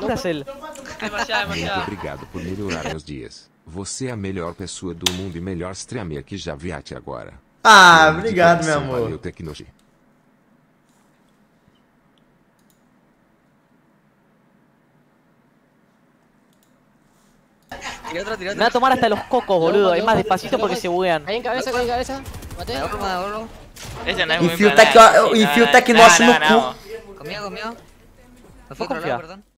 compras ele. Demasiado. Obrigado por melhorar meus dias. Você é a melhor pessoa do mundo e melhor streamer que já vi até agora. Ah, obrigado, meu amor. Valeu, Tecnogi. Tira Me va a tomar hasta los cocos, boludo. Es más despacito porque se buguean. Caí en cabeza. Maté. Ese no es muy Enfia o Tecnosh no cu. Conmigo. Me fui No a otro confía. lado, perdón.